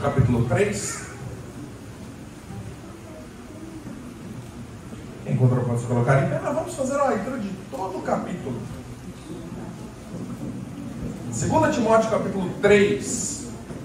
capítulo 3. Quem encontrou pode se colocar em pé. Nós vamos fazer uma leitura de todo o capítulo. 2 Timóteo capítulo 3.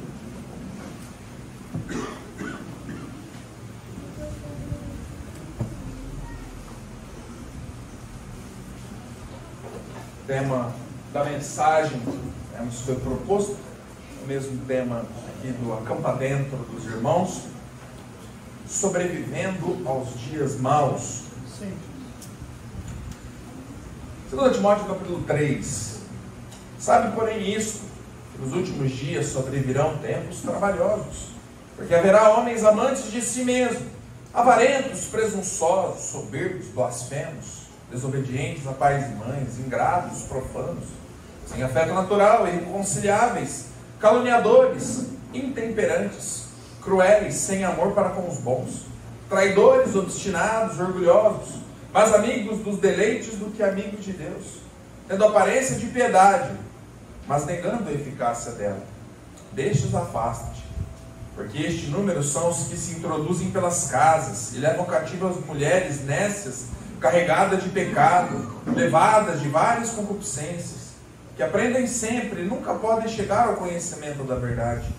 O tema da mensagem nos foi proposto, o mesmo tema aqui do Acampa Dentro dos Irmãos, sobrevivendo aos dias maus. Sim. 2 Timóteo capítulo 3. Sabe, porém, isto, que nos últimos dias sobrevirão tempos trabalhosos, porque haverá homens amantes de si mesmo, avarentos, presunçosos, soberbos, blasfemos, desobedientes a pais e mães, ingratos, profanos, sem afeto natural, irreconciliáveis, caluniadores, intemperantes, cruéis, sem amor para com os bons, traidores, obstinados, orgulhosos, mais amigos dos deleites do que amigos de Deus, tendo aparência de piedade, mas negando a eficácia dela. Destes afasta-te, porque este número são os que se introduzem pelas casas e levam cativo as mulheres nécias, carregadas de pecado, levadas de várias concupiscências, que aprendem sempre e nunca podem chegar ao conhecimento da verdade.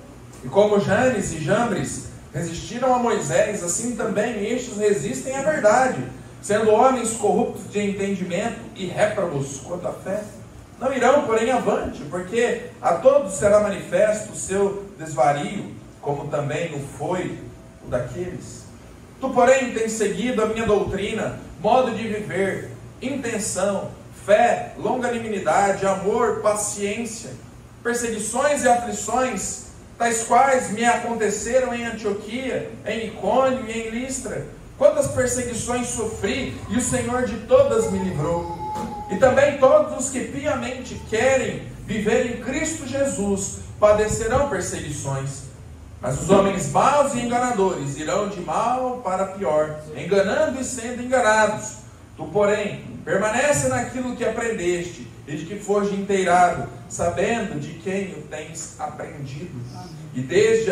E como Janes e Jambres resistiram a Moisés, assim também estes resistem à verdade, sendo homens corruptos de entendimento e réprobos quanto à fé. Não irão, porém, avante, porque a todos será manifesto o seu desvario, como também o foi o daqueles. Tu, porém, tens seguido a minha doutrina, modo de viver, intenção, fé, longanimidade, amor, paciência, perseguições e aflições, tais quais me aconteceram em Antioquia, em Icônio e em Listra. Quantas perseguições sofri, e o Senhor de todas me livrou. E também todos os que piamente querem viver em Cristo Jesus padecerão perseguições. Mas os homens maus e enganadores irão de mal para pior, enganando e sendo enganados. Tu, porém, permanece naquilo que aprendeste e de que foste inteirado, sabendo de quem o tens aprendido. E desde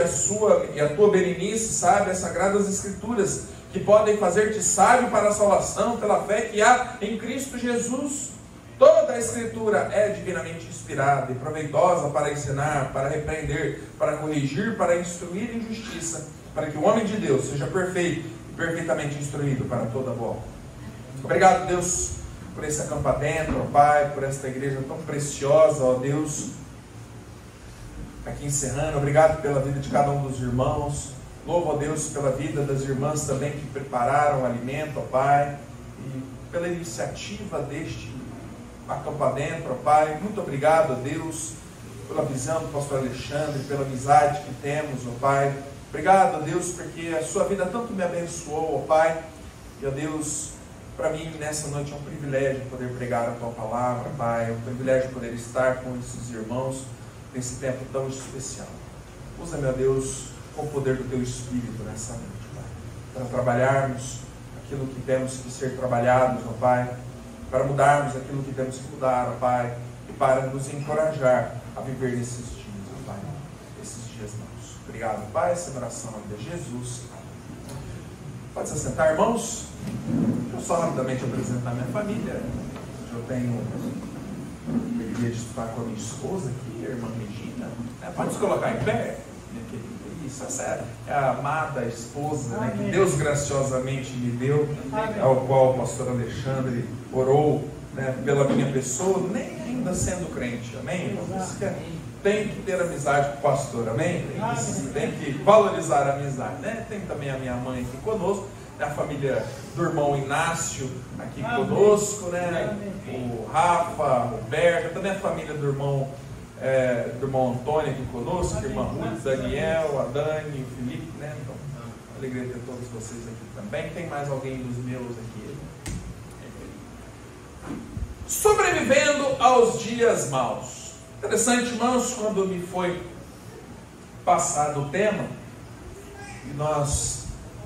a tua berenice sabe as sagradas escrituras, que podem fazer-te sábio para a salvação pela fé que há em Cristo Jesus. Toda a Escritura é divinamente inspirada e proveitosa para ensinar, para repreender, para corrigir, para instruir em justiça, para que o homem de Deus seja perfeito e perfeitamente instruído para toda boa. Obrigado, Deus, por esse Acampa Dentro, ó Pai, por esta igreja tão preciosa, ó Deus. Aqui encerrando, obrigado pela vida de cada um dos irmãos. Louvo a Deus pela vida das irmãs também que prepararam o alimento, ó Pai, e pela iniciativa deste Acampa Dentro, ó Pai. Muito obrigado a Deus pela visão do pastor Alexandre, pela amizade que temos, ó Pai. Obrigado a Deus porque a sua vida tanto me abençoou, ó Pai. E a Deus, para mim nessa noite é um privilégio poder pregar a tua palavra, Pai. É um privilégio poder estar com esses irmãos nesse tempo tão especial. Usa, meu Deus, com o poder do teu Espírito nessa noite, Pai, para trabalharmos aquilo que temos que ser trabalhados, ó Pai, para mudarmos aquilo que temos que mudar, ó Pai, e para nos encorajar a viver nesses dias, ó Pai, esses dias maus. Obrigado, Pai, essa oração em nome de Jesus. Amém. Pode se assentar, irmãos? Deixa eu só rapidamente apresentar minha família. Eu tenho a alegria de estar com a minha esposa aqui, a irmã Regina. Pode se colocar em pé, minha querida. Isso, essa é a amada esposa, né, que Deus graciosamente me deu, ao qual o pastor Alexandre orou, né, pela minha pessoa, nem ainda sendo crente, amém? Tem que ter amizade com o pastor, amém? Tem que valorizar a amizade, né? Tem também a minha mãe aqui conosco, a família do irmão Inácio aqui conosco, né? O Rafa, a Roberta, também a família do irmão Antônio aqui conosco, a irmã Ruth, Daniel, a Dani, o Felipe, né? Então, alegria ter todos vocês aqui também. Tem mais alguém dos meus aqui? Sobrevivendo aos dias maus. Interessante, irmãos, quando me foi passado o tema, e nós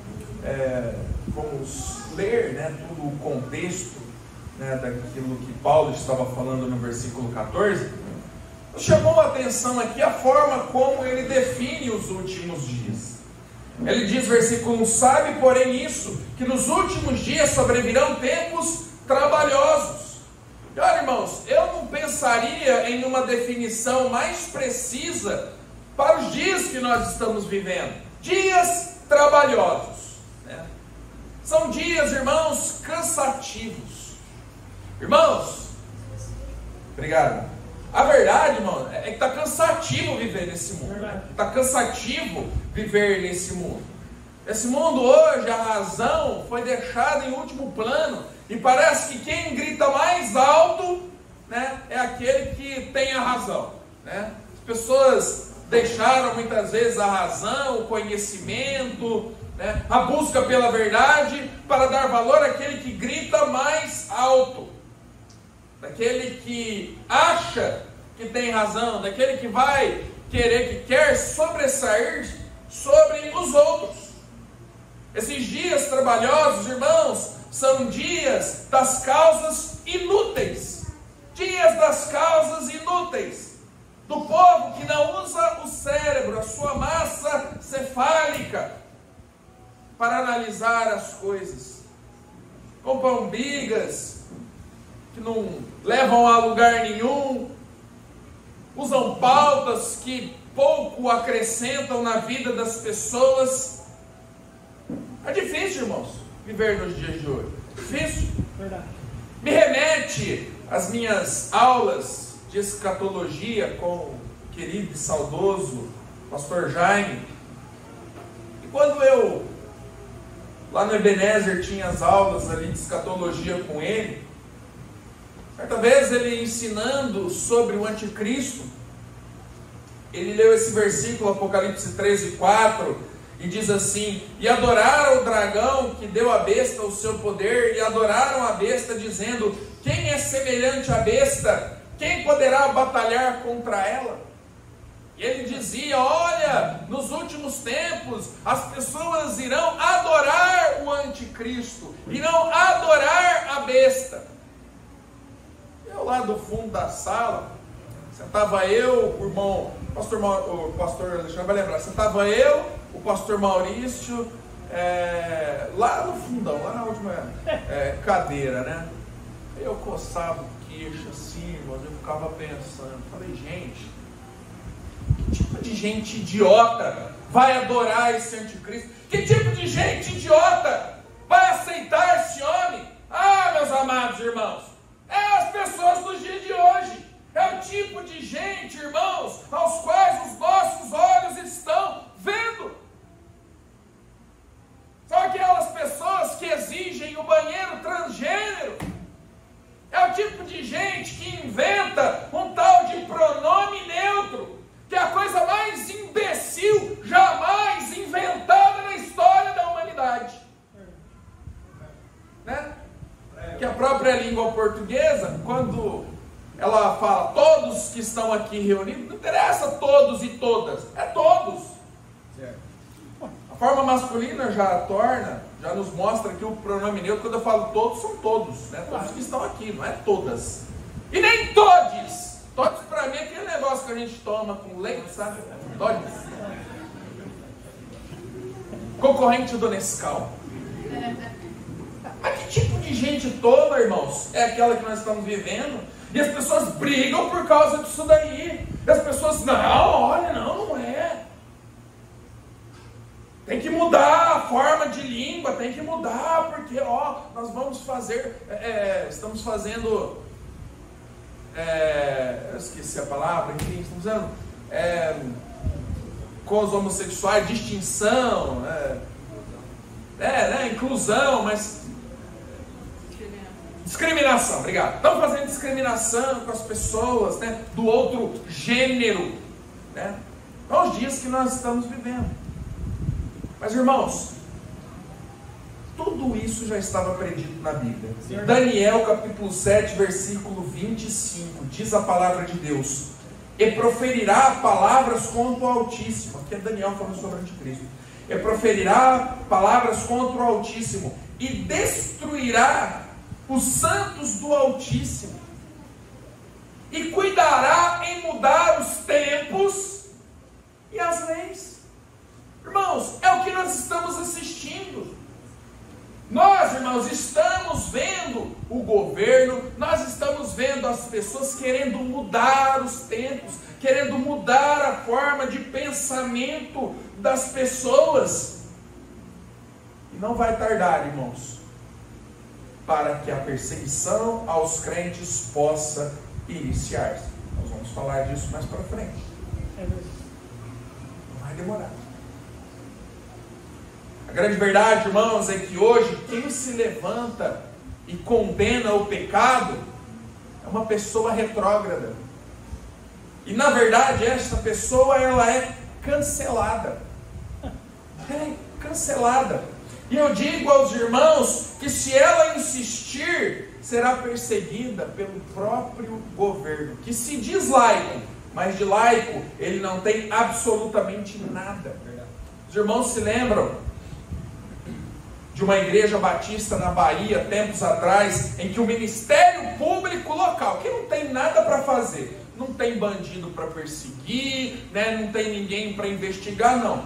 vamos ler, né, todo o contexto, né, daquilo que Paulo estava falando no versículo 14, chamou a atenção aqui a forma como ele define os últimos dias. Ele diz, versículo 1, sabe, porém, isso, que nos últimos dias sobrevirão tempos trabalhosos. E olha, irmãos, eu não pensaria em uma definição mais precisa para os dias que nós estamos vivendo. Dias trabalhosos, né? São dias, irmãos, cansativos. Irmãos, obrigado. A verdade, irmão, é que está cansativo viver nesse mundo. Está cansativo viver nesse mundo. Esse mundo hoje, a razão foi deixada em último plano. E parece que quem grita mais alto, né, é aquele que tem a razão, né? As pessoas deixaram muitas vezes a razão, o conhecimento, né, a busca pela verdade, para dar valor àquele que grita mais alto, daquele que acha que tem razão, daquele que vai querer, que quer sobressair sobre os outros. Esses dias trabalhosos, irmãos, são dias das causas inúteis. Dias das causas inúteis. Do povo que não usa o cérebro, a sua massa cefálica, para analisar as coisas. Compram brigas que não levam a lugar nenhum. Usam pautas que pouco acrescentam na vida das pessoas. É difícil, irmãos, viver nos dias de hoje. É difícil. Verdade. Me remete às minhas aulas de escatologia com o querido e saudoso pastor Jaime. E quando eu, lá no Ebenezer, tinha as aulas ali de escatologia com ele, certa vez ele ensinando sobre o anticristo, ele leu esse versículo, Apocalipse 13:4, e diz assim: e adoraram o dragão que deu à besta o seu poder, e adoraram a besta, dizendo: quem é semelhante à besta? Quem poderá batalhar contra ela? E ele dizia: olha, nos últimos tempos as pessoas irão adorar o anticristo, irão adorar a besta. Eu lá do fundo da sala, sentava eu, o irmão, o pastor Alexandre vai lembrar, sentava eu, o pastor Maurício, lá no fundão, lá na última cadeira, né? Eu coçava o queixo assim, irmãos, eu ficava pensando, falei, gente, que tipo de gente idiota vai adorar esse anticristo? Que tipo de gente idiota vai aceitar esse homem? Ah, meus amados irmãos, é as pessoas dos dias de hoje. É o tipo de gente, irmãos, aos quais os nossos olhos estão vendo. São aquelas pessoas que exigem o banheiro transgênero. É o tipo de gente que inventa um tal de pronome neutro, que é a coisa mais imbecil jamais inventada na história da humanidade. Né? Que a própria língua portuguesa, quando ela fala todos que estão aqui reunidos, não interessa todos e todas, é todos. A forma masculina já nos mostra que o pronome neutro, quando eu falo todos, são todos, né? Todos que estão aqui, não é todas. E nem todes. Todes para mim é aquele negócio que a gente toma com leite, sabe? Todes. Concorrente do Nescau. Mas que tipo de gente tola, irmãos, é aquela que nós estamos vivendo? E as pessoas brigam por causa disso daí. E as pessoas, não, olha, não é. Tem que mudar a forma de língua, tem que mudar, porque, nós vamos fazer, estamos fazendo, eu esqueci a palavra, enfim, estamos fazendo, com os homossexuais, distinção, inclusão, mas... discriminação, obrigado. Estamos fazendo discriminação com as pessoas, né, do outro gênero, né? São os dias que nós estamos vivendo. Mas, irmãos, tudo isso já estava predito na Bíblia. Sim. Daniel capítulo 7, versículo 25, diz a palavra de Deus: e proferirá palavras contra o Altíssimo. Aqui é Daniel falando sobre o anticristo. E proferirá palavras contra o Altíssimo e destruirá os santos do Altíssimo. e cuidará em mudar os tempos e as leis. Irmãos, é o que nós estamos assistindo. Nós, irmãos, estamos vendo o governo, nós estamos vendo as pessoas querendo mudar os tempos, querendo mudar a forma de pensamento das pessoas. E não vai tardar, irmãos, para que a perseguição aos crentes possa iniciar-se. Nós vamos falar disso mais para frente. Não vai demorar. A grande verdade, irmãos, é que hoje quem se levanta e condena o pecado é uma pessoa retrógrada. E na verdade esta pessoa, ela é cancelada. É cancelada. E eu digo aos irmãos que se ela insistir, será perseguida pelo próprio governo, que se diz laico, mas de laico ele não tem absolutamente nada. Os irmãos se lembram de uma igreja batista na Bahia, tempos atrás, em que o Ministério Público local, que não tem nada para fazer, não tem bandido para perseguir, né? Não tem ninguém para investigar, não.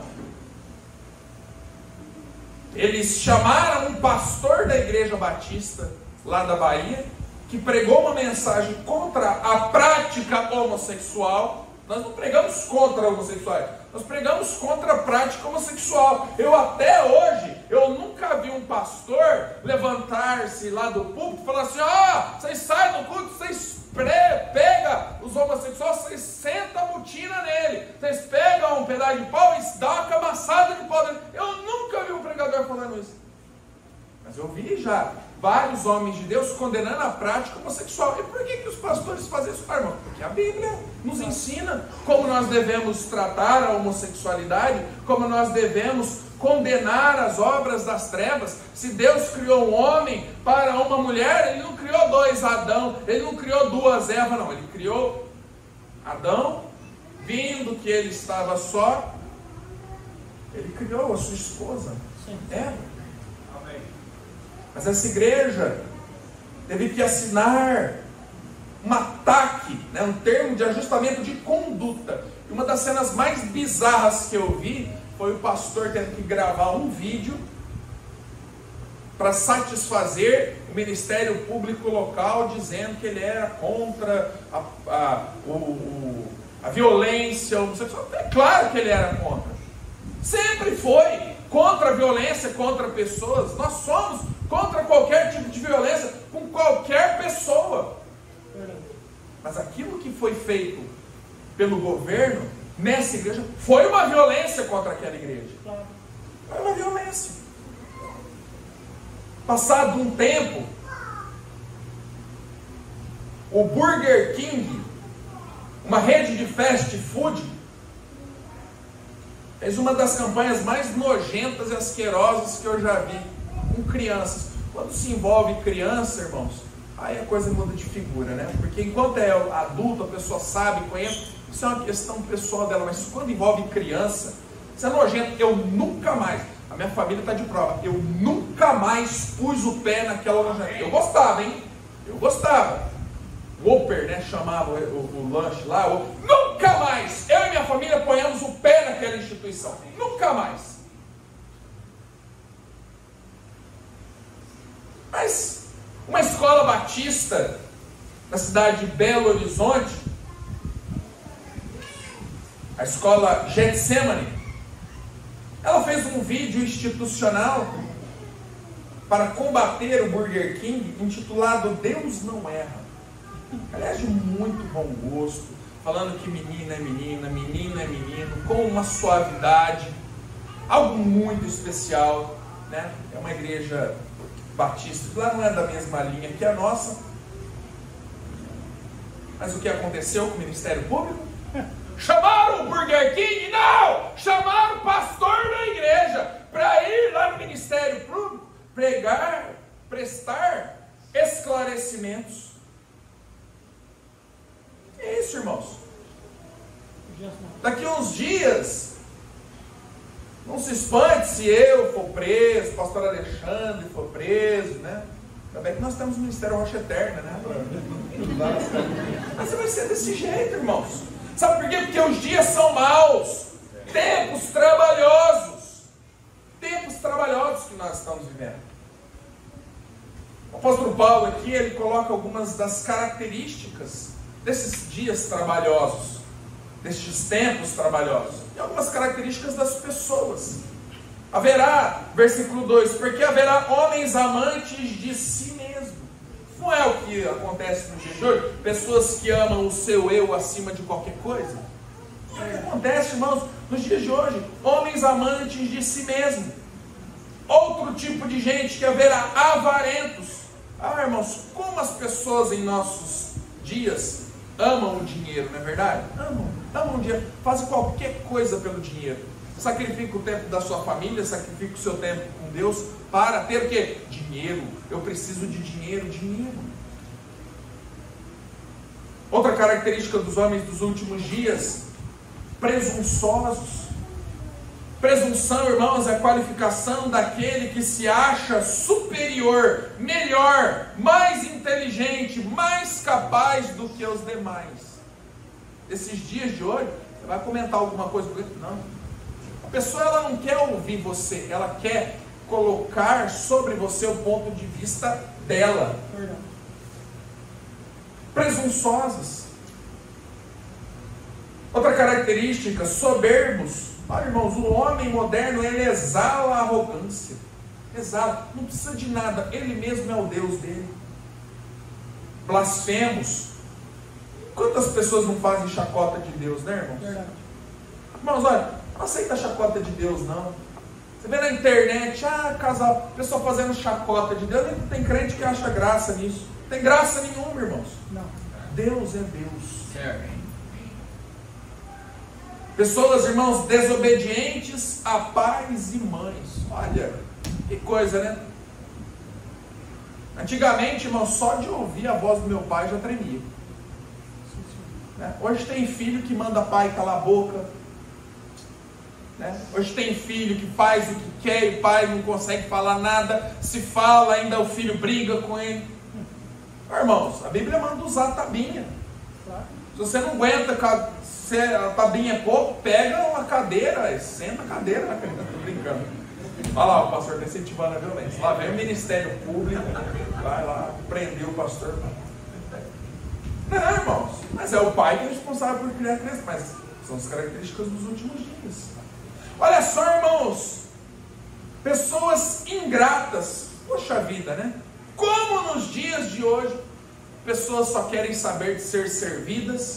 Eles chamaram um pastor da igreja batista, lá da Bahia, que pregou uma mensagem contra a prática homossexual. Nós não pregamos contra homossexuais, nós pregamos contra a prática homossexual. Eu até hoje, eu nunca vi um pastor levantar-se lá do púlpito e falar assim: vocês saem do culto, vocês pegam os homossexuais, vocês sentam a mutina nele, vocês pegam um pedaço de pau e dão uma camaçada de pau nele. Eu nunca vi um pregador falando isso. Mas eu vi já vários homens de Deus condenando a prática homossexual. E por que os pastores fazem isso, irmão? Porque a Bíblia nos ensina como nós devemos tratar a homossexualidade, como nós devemos condenar as obras das trevas. Se Deus criou um homem para uma mulher, Ele não criou dois Adão, Ele não criou duas Eva, não. Ele criou Adão, vindo que ele estava só, Ele criou a sua esposa, Eva. Mas essa igreja teve que assinar um ataque, né, um termo de ajustamento de conduta. E uma das cenas mais bizarras que eu vi foi o pastor tendo que gravar um vídeo para satisfazer o Ministério Público local, dizendo que ele era contra a violência homossexual. É claro que ele era contra. Sempre foi contra a violência contra pessoas. Nós somos contra qualquer tipo de violência com qualquer pessoa. Mas aquilo que foi feito pelo governo nessa igreja foi uma violência contra aquela igreja. Foi uma violência. Passado um tempo, o Burger King, uma rede de fast food, fez uma das campanhas mais nojentas e asquerosas que eu já vi com crianças. Quando se envolve criança, irmãos, aí a coisa muda de figura, né? Porque enquanto é adulto, a pessoa sabe, conhece, isso é uma questão pessoal dela, mas quando envolve criança, isso é nojento. Eu nunca mais, a minha família está de prova, eu nunca mais pus o pé naquela nojenta. Eu gostava, hein? Eu gostava. Whopper, né? Chamava o lanche lá. Nunca mais eu e minha família ponhamos o pé naquela instituição. Nunca mais. Mas uma escola batista na cidade de Belo Horizonte, a escola Getsemane, ela fez um vídeo institucional para combater o Burger King, intitulado Deus Não Erra. Aliás, de muito bom gosto, falando que menina é menina, menino é menino, com uma suavidade, algo muito especial, né? É uma igreja batista, que lá não é da mesma linha que a nossa. Mas o que aconteceu com o Ministério Público? Chamaram o Burger King? Não! Chamaram o pastor da igreja para ir lá no Ministério Público pregar, prestar esclarecimentos. É isso, irmãos. Daqui a uns dias, não se espante se eu for preso, o pastor Alexandre for preso, né? Ainda bem que nós temos o Ministério Rocha Eterna, né? Mas vai ser desse jeito, irmãos. Sabe por quê? Porque os dias são maus. Tempos trabalhosos. Tempos trabalhosos que nós estamos vivendo. O apóstolo Paulo aqui, ele coloca algumas das características desses dias trabalhosos, destes tempos trabalhosos, e algumas características das pessoas. Haverá, versículo 2, porque haverá homens amantes de si mesmo. Não é o que acontece no dia de hoje? Pessoas que amam o seu eu acima de qualquer coisa. É o que acontece, irmãos, nos dias de hoje. Homens amantes de si mesmo. Outro tipo de gente que haverá avarentos. Irmãos, como as pessoas em nossos dias amam o dinheiro, não é verdade? Amam o dinheiro, fazem qualquer coisa pelo dinheiro. Sacrifica o tempo da sua família, sacrifica o seu tempo com Deus para ter o quê? Dinheiro. Eu preciso de dinheiro. Outra característica dos homens dos últimos dias: presunçosos. Presunção, irmãos, é a qualificação daquele que se acha superior, melhor, mais inteligente, mais capaz do que os demais. Esses dias de hoje, você vai comentar alguma coisa com ele? Não. A pessoa, ela não quer ouvir você, ela quer colocar sobre você o ponto de vista dela. Presunçosas. Outra característica: soberbos. Olha, irmãos, o homem moderno, ele exala a arrogância. Exala, não precisa de nada, ele mesmo é o Deus dele. Blasfemos. Quantas pessoas não fazem chacota de Deus, né, irmãos? Verdade. Irmãos, olha, não aceita a chacota de Deus, não. Você vê na internet, casal, pessoa fazendo chacota de Deus. Tem crente que acha graça nisso. Não tem graça nenhuma, irmãos. Não. Deus é Deus. Certo. Pessoas, irmãos, desobedientes a pais e mães. Olha, que coisa, né? Antigamente, irmão, só de ouvir a voz do meu pai já tremia. Hoje tem filho que manda pai calar a boca. Hoje tem filho que faz o que quer e o pai não consegue falar nada. Se fala, ainda o filho briga com ele. Irmãos, a Bíblia manda usar a tabinha. Se você não aguenta, se a tabinha é pouco, pega uma cadeira, senta a cadeira na cadeira. Tô brincando. Olha lá, o pastor está incentivando a violência. Lá vem o Ministério Público, vai lá, prendeu o pastor. Não, irmãos, mas é o pai que é responsável por criar criança, mas são as características dos últimos dias. Olha só, irmãos, pessoas ingratas. Poxa vida, né? Como nos dias de hoje, pessoas só querem saber de ser servidas,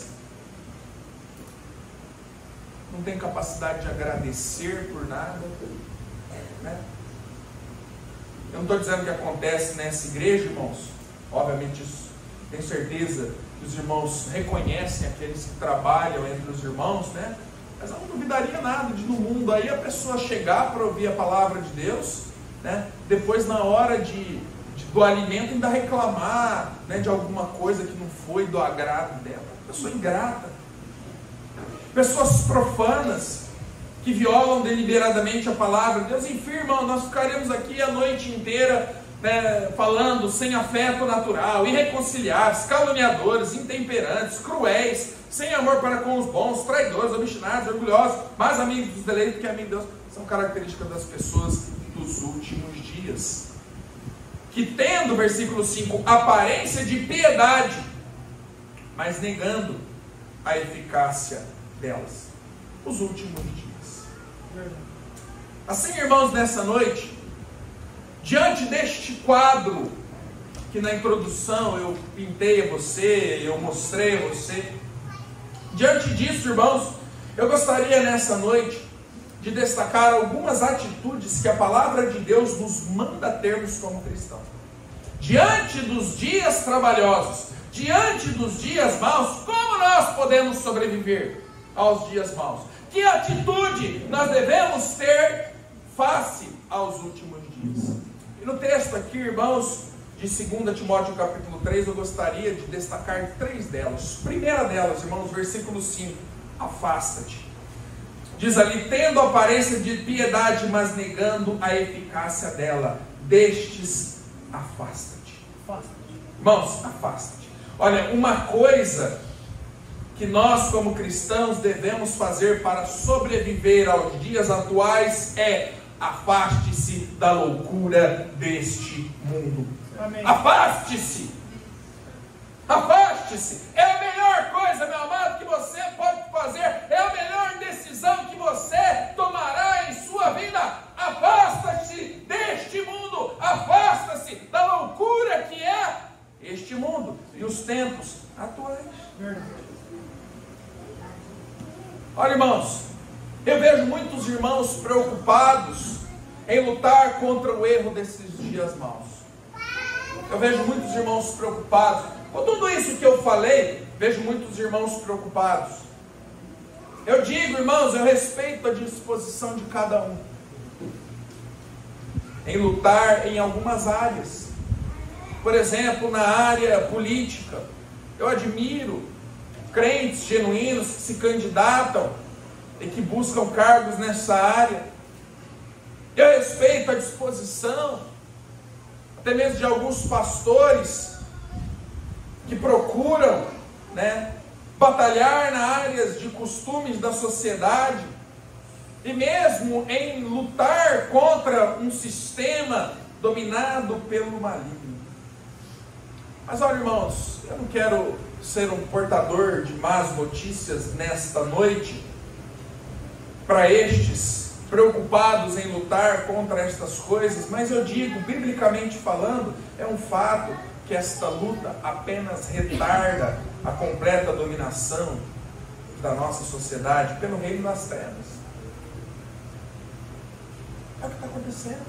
não tem capacidade de agradecer por nada, né? Eu não estou dizendo que acontece nessa igreja, irmãos. Obviamente isso, tenho certeza que os irmãos reconhecem aqueles que trabalham entre os irmãos, né? Mas eu não duvidaria nada de no mundo aí a pessoa chegar para ouvir a palavra de Deus, né? Depois na hora do alimento ainda reclamar, né, de alguma coisa que não foi do agrado dela. Pessoa ingrata. Pessoas profanas que violam deliberadamente a palavra de Deus. Enfim, irmão, nós ficaremos aqui a noite inteira, né, falando sem afeto natural, irreconciliáveis, caluniadores, intemperantes, cruéis, sem amor para com os bons, traidores, obstinados, orgulhosos, mais amigos dos deleitos que amigos de Deus. São características das pessoas dos últimos dias. Que tendo, versículo 5, aparência de piedade, mas negando a eficácia delas. Os últimos dias. Assim, irmãos, nessa noite, diante deste quadro, que na introdução eu pintei a você, eu mostrei a você, diante disso, irmãos, eu gostaria nessa noite de destacar algumas atitudes que a palavra de Deus nos manda termos como cristãos. Diante dos dias trabalhosos, diante dos dias maus, como nós podemos sobreviver aos dias maus? Que atitude nós devemos ter face aos últimos dias? E no texto aqui, irmãos, de 2 Timóteo capítulo 3, eu gostaria de destacar 3 delas. Primeira delas, irmãos, versículo 5, afasta-te. Diz ali, tendo aparência de piedade, mas negando a eficácia dela, destes afasta-te. Irmãos, afasta-te. Olha, uma coisa que nós como cristãos devemos fazer para sobreviver aos dias atuais é: afaste-se da loucura deste mundo. Amém. Afaste-se! Afaste-se! É a melhor coisa, meu amado, que você pode fazer. É a melhor decisão que você tomará em sua vida. Afasta-se deste mundo. Afasta-se da loucura que é este mundo e os tempos atuais. Olha, irmãos, eu vejo muitos irmãos preocupados em lutar contra o erro desses dias maus. Eu vejo muitos irmãos preocupados. Com tudo isso que eu falei, vejo muitos irmãos preocupados. Eu digo, irmãos, eu respeito a disposição de cada um em lutar em algumas áreas. Por exemplo, na área política, eu admiro crentes genuínos que se candidatam e que buscam cargos nessa área. Eu respeito a disposição, até mesmo de alguns pastores que procuram, batalhar nas áreas de costumes da sociedade, e mesmo em lutar contra um sistema dominado pelo maligno. Mas olha, irmãos, eu não quero ser um portador de más notícias nesta noite para estes preocupados em lutar contra estas coisas, mas eu digo, biblicamente falando, é um fato que esta luta apenas retarda a completa dominação da nossa sociedade pelo reino das trevas. É o que está acontecendo.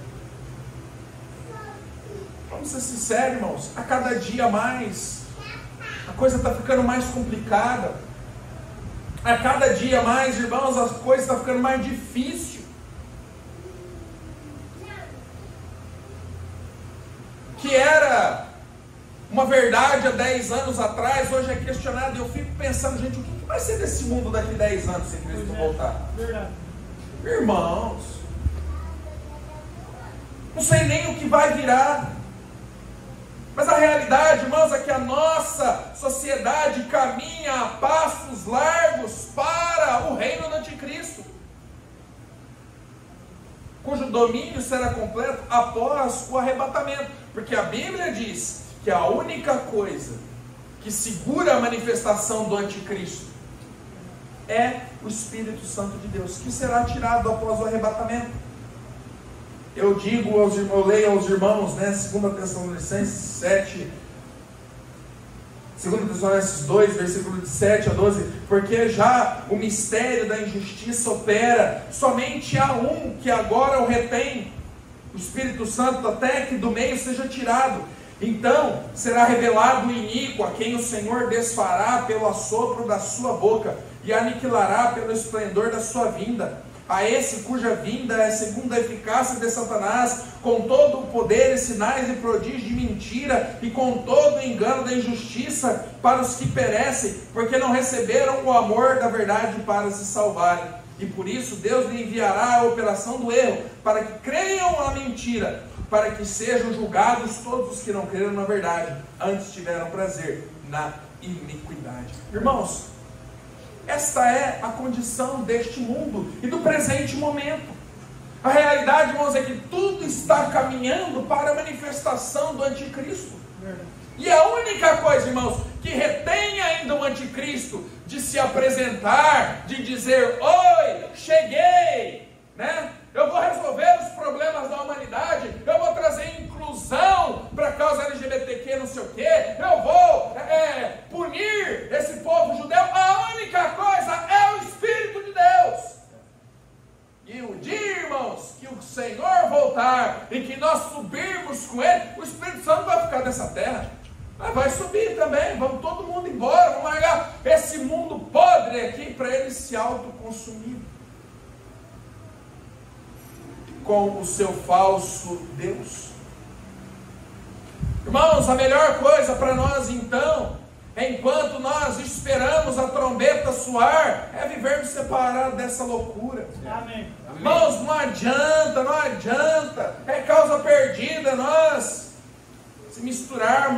Vamos ser sinceros, irmãos, a cada dia mais a coisa está ficando mais complicada. A cada dia mais, irmãos, a coisa está ficando mais difícil. Que era uma verdade há 10 anos atrás, hoje é questionado. E eu fico pensando, gente, o que vai ser desse mundo daqui 10 anos se Cristo voltar? Verdade. Irmãos, não sei nem o que vai virar. Mas a realidade, irmãos, é que a nossa sociedade caminha a passos largos para o reino do anticristo, cujo domínio será completo após o arrebatamento. Porque a Bíblia diz que a única coisa que segura a manifestação do anticristo é o Espírito Santo de Deus, que será tirado após o arrebatamento. Eu digo, eu leio aos irmãos, 2 Tessalonicenses 2, versículo de 7 a 12, porque já o mistério da injustiça opera, somente há um que agora o retém, o Espírito Santo, até que do meio seja tirado. Então será revelado o iníquo, a quem o Senhor desfará pelo assopro da sua boca, e aniquilará pelo esplendor da sua vinda. A esse cuja vinda é segundo a eficácia de Satanás, com todo o poder e sinais e prodígios de mentira, e com todo o engano da injustiça para os que perecem, porque não receberam o amor da verdade para se salvarem. E por isso Deus lhe enviará a operação do erro, para que creiam na mentira, para que sejam julgados todos os que não creram na verdade, antes tiveram prazer na iniquidade. Irmãos, esta é a condição deste mundo e do presente momento. A realidade, irmãos, é que tudo está caminhando para a manifestação do anticristo. E a única coisa, irmãos, que retém ainda o anticristo de se apresentar, de dizer: oi, cheguei, eu vou resolver os problemas da humanidade, eu vou trazer inclusão para a causa LGBTQ, não sei o quê, eu vou punir esse povo judeu. A única coisa é o Espírito de Deus. E o dia, irmãos, que o Senhor voltar e que nós subirmos com Ele, o Espírito Santo vai ficar nessa terra. Mas vai subir também, vamos todo mundo embora, vamos largar esse mundo podre aqui para ele se autoconsumir com o seu falso Deus. Irmãos, a melhor coisa para nós então, enquanto nós esperamos a trombeta soar, é vivermos separados dessa loucura. Amém. Irmãos, não adianta, é causa perdida nós se misturarmos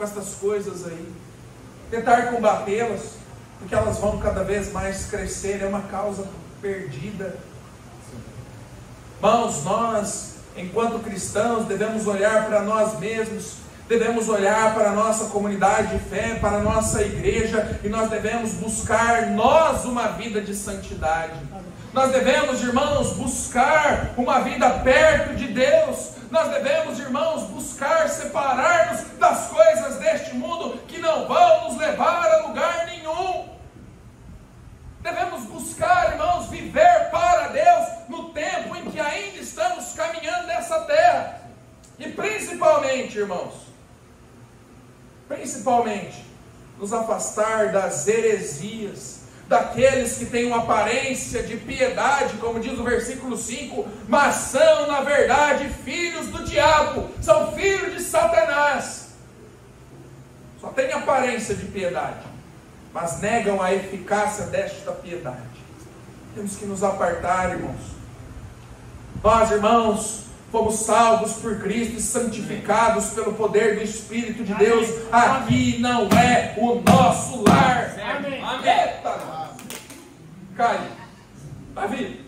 com essas coisas aí. Tentar combatê-las, porque elas vão cada vez mais crescer, é uma causa perdida. Irmãos, nós, enquanto cristãos, devemos olhar para nós mesmos, devemos olhar para a nossa comunidade de fé, para a nossa igreja, e nós devemos buscar nós uma vida de santidade. Nós devemos, irmãos, buscar uma vida perto de Deus. Nós devemos, irmãos, buscar separar-nos das coisas deste mundo que não vão nos levar a lugar nenhum. Devemos buscar, irmãos, viver para Deus no tempo em que ainda estamos caminhando nessa terra. E principalmente, irmãos, principalmente, nos afastar das heresias, daqueles que têm uma aparência de piedade, como diz o versículo 5, mas são, na verdade, filhos do diabo, são filhos de Satanás. Só têm aparência de piedade, mas negam a eficácia desta piedade. Temos que nos apartar, irmãos. Nós, irmãos, fomos salvos por Cristo e santificados pelo poder do Espírito de Deus. Aqui não é o nosso lar. Amém. Eita! Cai. Davi.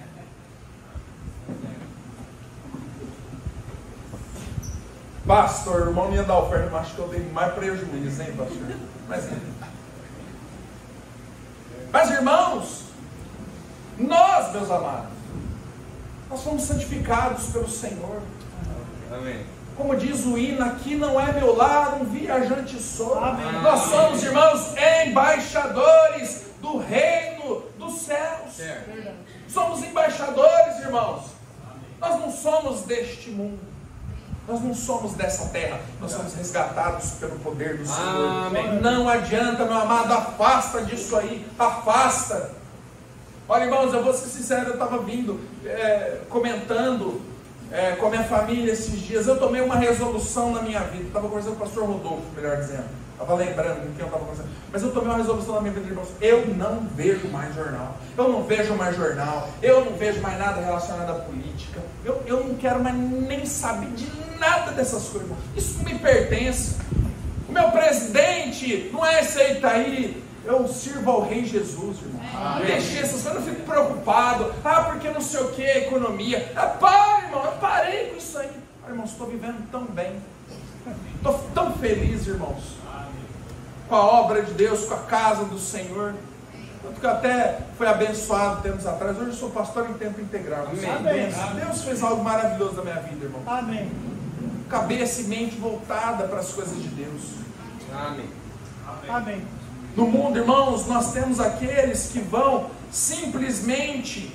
Pastor, o irmão não ia dar oferta, mas acho que eu dei mais prejuízo, hein, pastor? Mas irmãos, nós, meus amados, nós somos santificados pelo Senhor. Amém. Como diz o hino, aqui não é meu lar, um viajante sou. Amém. Nós somos, irmãos, embaixadores do reino dos céus. Certo. Somos embaixadores, irmãos. Nós não somos deste mundo. Nós não somos dessa terra. Nós somos resgatados pelo poder do Senhor. Amém. Não adianta, meu amado, afasta disso aí. Afasta. Olha, irmãos, eu vou ser sincero, eu estava vindo, comentando com a minha família esses dias. Eu tomei uma resolução na minha vida. Estava conversando com o pastor Rodolfo, melhor dizendo. Estava lembrando com quem eu estava conversando. Mas eu tomei uma resolução na minha vida, irmãos. Eu não vejo mais jornal. Eu não vejo mais jornal. Eu não vejo mais nada relacionado à política. Eu não quero mais nem saber de nada dessas coisas. Isso não me pertence. O meu presidente não é esse aí, tá aí. Eu sirvo ao Rei Jesus, irmão. Deixa essas coisas, eu não fico preocupado. Porque não sei o que, economia. Para, irmão, eu parei com isso aí. Irmãos, estou vivendo tão bem. Estou tão feliz, irmãos, com a obra de Deus, com a casa do Senhor. Tanto que eu até fui abençoado tempos atrás. Hoje eu sou pastor em tempo integral. Amém. Deus fez algo maravilhoso na minha vida, irmão. Amém. Cabeça e mente voltada para as coisas de Deus. Amém. Amém. No mundo, irmãos, nós temos aqueles que vão simplesmente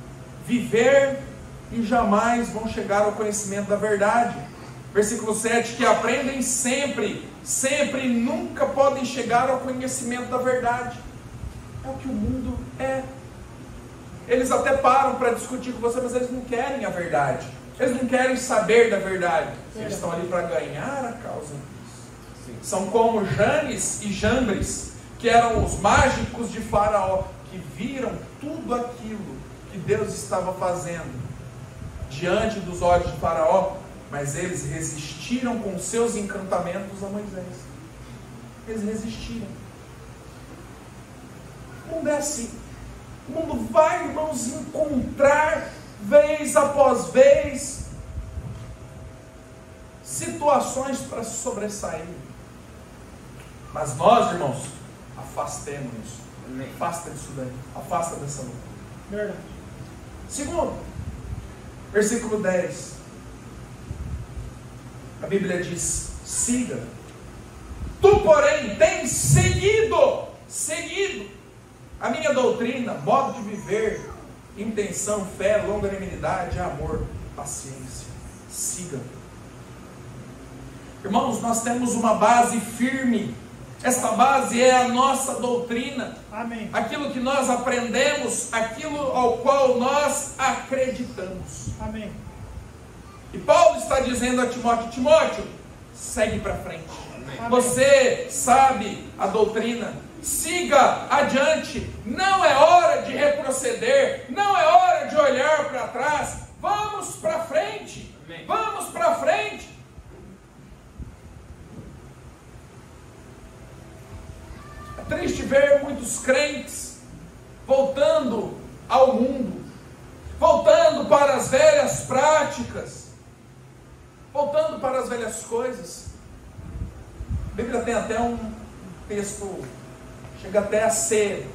viver e jamais vão chegar ao conhecimento da verdade. Versículo 7, que aprendem sempre, sempre, nunca podem chegar ao conhecimento da verdade. É o que o mundo é. Eles até param para discutir com você, mas eles não querem a verdade. Eles não querem saber da verdade. Eles estão ali para ganhar a causa deles. São como Janes e Jambres, que eram os mágicos de Faraó, que viram tudo aquilo que Deus estava fazendo diante dos olhos de Faraó, mas eles resistiram com seus encantamentos a Moisés. Eles resistiram. O mundo é assim. O mundo vai, irmãos, encontrar vez após vez situações para se sobressair. Mas nós, irmãos, afastemos-nos. Afasta disso daí. Afasta dessa luta. Verdade. Segundo, versículo 10. A Bíblia diz: siga. Tu, porém, tens seguido a minha doutrina, modo de viver, intenção, fé, longanimidade, amor, paciência. Siga. Irmãos, nós temos uma base firme. Esta base é a nossa doutrina. Amém. Aquilo que nós aprendemos, aquilo ao qual nós acreditamos. Amém. E Paulo está dizendo a Timóteo: Timóteo, segue para frente. Amém. Você sabe a doutrina, siga adiante. Não é hora de retroceder, não é hora de olhar para trás. Vamos para frente. Amém. Vamos para frente. muitos crentes voltando ao mundo, voltando para as velhas práticas, voltando para as velhas coisas. A Bíblia tem até um texto, chega até a ser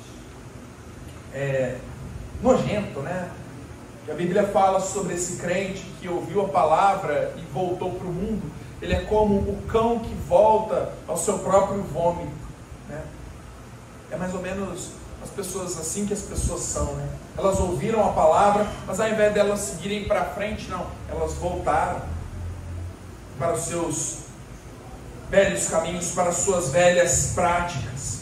nojento, né? A Bíblia fala sobre esse crente que ouviu a palavra e voltou para o mundo. Ele é como o cão que volta ao seu próprio vômito, né? É mais ou menos as pessoas assim que as pessoas são, né? Elas ouviram a palavra, mas ao invés delas seguirem para frente, não, elas voltaram para os seus velhos caminhos, para as suas velhas práticas.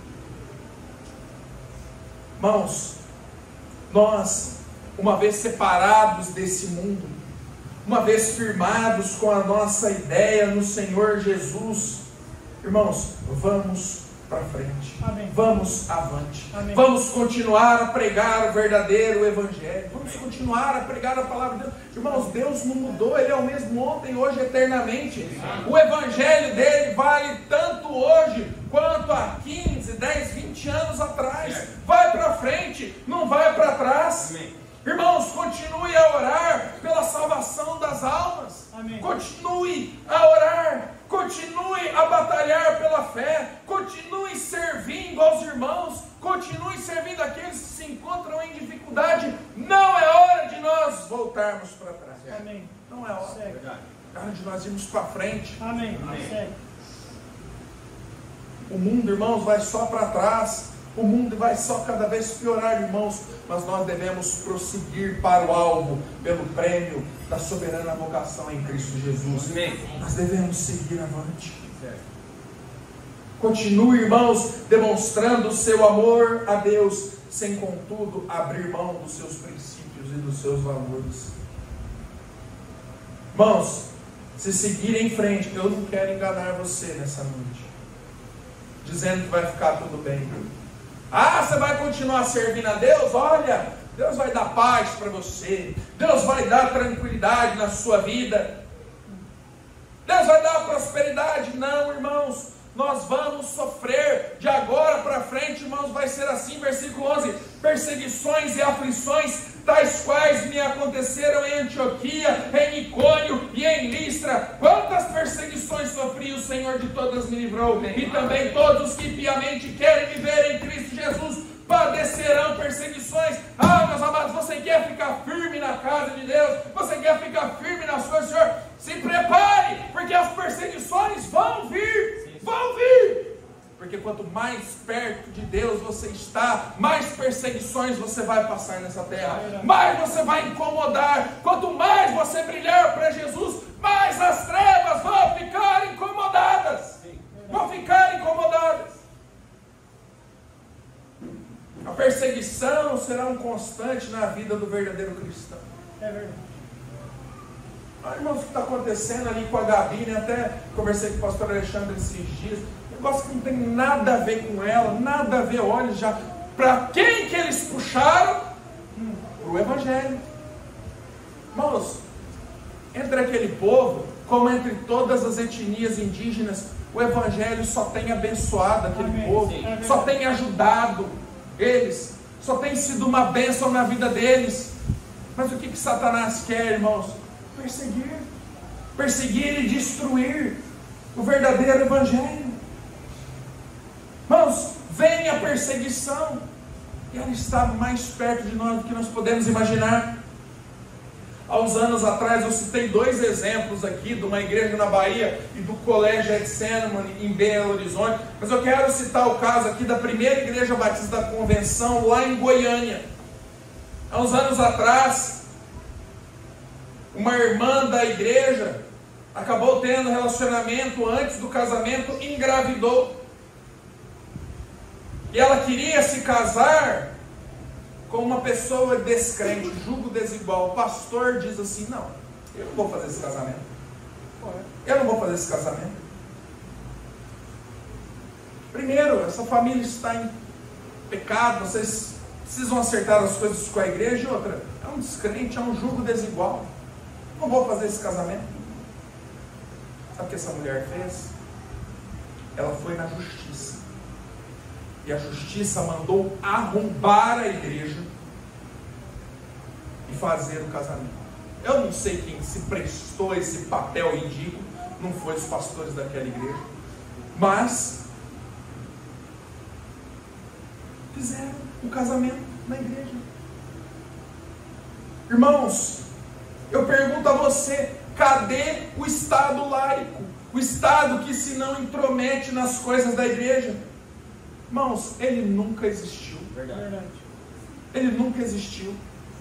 Irmãos, nós, uma vez separados desse mundo, uma vez firmados com a nossa ideia no Senhor Jesus, irmãos, vamos para frente. Amém. Vamos avante. Amém. Vamos continuar a pregar o verdadeiro Evangelho. Vamos continuar a pregar a palavra de Deus. Irmãos, Deus não mudou, Ele é o mesmo ontem, hoje, eternamente. O Evangelho dele vale tanto hoje quanto há 15, 10, 20 anos atrás. Vai para frente, não vai para trás. Amém. Irmãos, continue a orar pela salvação das almas. Amém. Continue a orar, continue a batalhar pela fé, continue servindo aos irmãos, continue servindo aqueles que se encontram em dificuldade. Não é hora de nós voltarmos para trás. Amém. Não é hora. É hora de nós irmos para frente. Amém. Amém. O mundo, irmãos, vai só para trás. O mundo vai só cada vez piorar, irmãos, mas nós devemos prosseguir para o alvo, pelo prêmio da soberana vocação em Cristo Jesus. Amém. Nós devemos seguir avante. Continue, irmãos, demonstrando o seu amor a Deus, sem contudo abrir mão dos seus princípios e dos seus valores. Irmãos, se seguir em frente, eu não quero enganar você nessa noite, dizendo que vai ficar tudo bem. Ah, você vai continuar servindo a Deus? Olha, Deus vai dar paz para você, Deus vai dar tranquilidade na sua vida, Deus vai dar prosperidade. Não, irmãos, nós vamos sofrer de agora para frente, irmãos, vai ser assim, versículo 11: perseguições e aflições, tais quais me aconteceram em Antioquia, em Icônio e em Listra. Quantas perseguições sofri, o Senhor de todas me livrou. E também todos os que piamente querem viver em Cristo Jesus padecerão perseguições. Ah, meus amados, você quer ficar firme na casa de Deus? Você quer ficar firme nas coisas do Senhor? Se prepare, porque as perseguições vão vir. Vão vir. Porque quanto mais perto de Deus você está, mais perseguições você vai passar nessa terra, mais você vai incomodar. Quanto mais você brilhar para Jesus, mais as trevas vão ficar incomodadas. Vão ficar incomodadas. A perseguição será um constante na vida do verdadeiro cristão. É verdade. Olha, irmãos, o que está acontecendo ali com a Gabi, né? Até conversei com o pastor Alexandre esses dias. Negócio que não tem nada a ver com ela, nada a ver. Olha, já para quem que eles puxaram? Para o Evangelho. Irmãos, entre aquele povo, como entre todas as etnias indígenas, o Evangelho só tem abençoado aquele povo, só tem ajudado eles, só tem sido uma bênção na vida deles. Mas o que Satanás quer, irmãos? Perseguir e destruir o verdadeiro Evangelho. Irmãos, vem a perseguição, e ela está mais perto de nós do que nós podemos imaginar. Há uns anos atrás eu citei 2 exemplos aqui, de uma igreja na Bahia e do colégio Getsemane em Belo Horizonte, mas eu quero citar o caso aqui da primeira igreja batista da Convenção lá em Goiânia. Há uns anos atrás, uma irmã da igreja acabou tendo relacionamento antes do casamento, engravidou. E ela queria se casar com uma pessoa descrente, julgo desigual. O pastor diz assim: não, eu não vou fazer esse casamento. Eu não vou fazer esse casamento. Primeiro, essa família está em pecado, vocês precisam acertar as coisas com a igreja. E outra, é um descrente, é um julgo desigual. Não vou fazer esse casamento. Sabe o que essa mulher fez? Ela foi na justiça E a justiça mandou arrombar a igreja e fazer o casamento. Eu não sei quem se prestou a esse papel ridículo, não foi os pastores daquela igreja, mas fizeram o casamento na igreja. Irmãos, eu pergunto a você, cadê o Estado laico? O Estado que se não intromete nas coisas da igreja? Irmãos, ele nunca existiu. Verdade. Ele nunca existiu.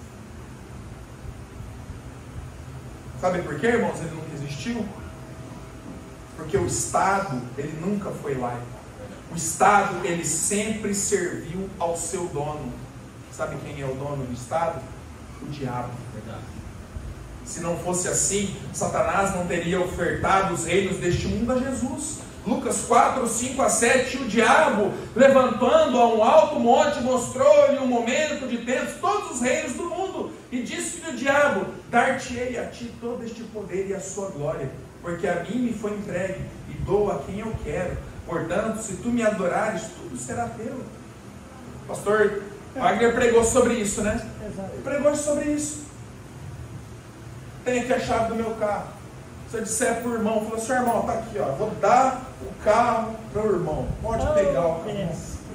Sabe por quê, irmãos, ele nunca existiu? Porque o Estado, ele nunca foi laico. O Estado, ele sempre serviu ao seu dono. Sabe quem é o dono do Estado? O diabo. Verdade. Se não fosse assim, Satanás não teria ofertado os reinos deste mundo a Jesus. Lucas 4, 5 a 7, o diabo, levantando a um alto monte, mostrou-lhe um momento de tempos todos os reinos do mundo, e disse-lhe o diabo: dar-te-ei a ti todo este poder e a sua glória, porque a mim me foi entregue, e dou a quem eu quero. Portanto, se tu me adorares, tudo será teu. Pastor Wagner pregou sobre isso, né? Ele pregou sobre isso. Tem aqui a chave do meu carro. Se eu disser para o irmão, falou assim: irmão, está aqui, ó, vou dar o carro para o irmão, pode pegar o carro.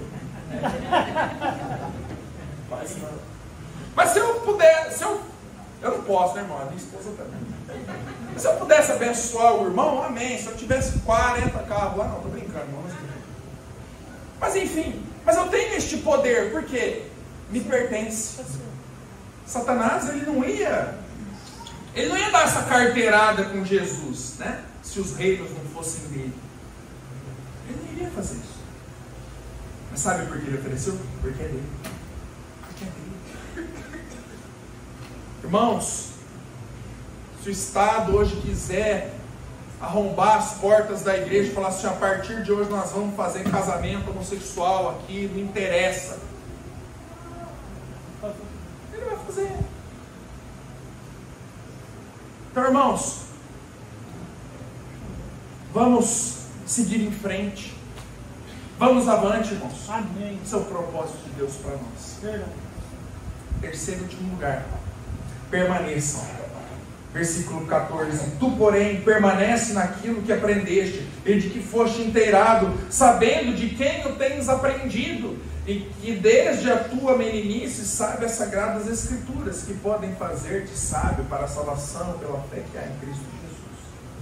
Mas se eu puder, eu não posso, né, irmão? A minha esposa também. Mas se eu pudesse abençoar o irmão, amém. Se eu tivesse 40 carros lá, não, estou brincando, irmão. Mas enfim, mas eu tenho este poder, porque me pertence. Satanás, ele não ia dar essa carteirada com Jesus, né? Se os reinos não fossem dele. Ele não iria fazer isso. Mas sabe por que ele ofereceu? Porque é dele. Porque é dele. Irmãos, se o Estado hoje quiser arrombar as portas da igreja e falar assim: a partir de hoje nós vamos fazer casamento homossexual aqui, não interessa, ele vai fazer. Então, irmãos, vamos seguir em frente. Vamos avante, irmãos. Amém. Esse é o propósito de Deus para nós. Verdade. Terceiro e último lugar: permaneçam. Versículo 14: tu, porém, permanece naquilo que aprendeste e de que foste inteirado, sabendo de quem o tens aprendido, e que desde a tua meninice sabe as sagradas escrituras, que podem fazer-te sábio para a salvação pela fé que há em Cristo Jesus.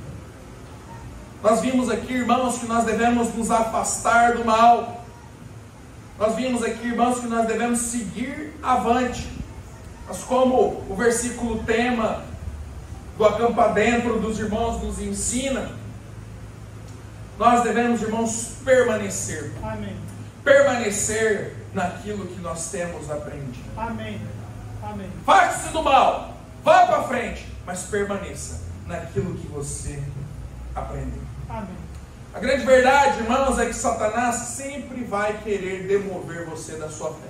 Nós vimos aqui, irmãos, que nós devemos nos afastar do mal. Nós vimos aqui, irmãos, que nós devemos seguir avante. Mas como o versículo tema do Acampa Dentro dos irmãos nos ensina, nós devemos, irmãos, permanecer. Amém. Permanecer naquilo que nós temos aprendido. Amém. Amém. Faça-se do mal, vá para frente, mas permaneça naquilo que você aprendeu. Amém. A grande verdade, irmãos, é que Satanás sempre vai querer demover você da sua fé.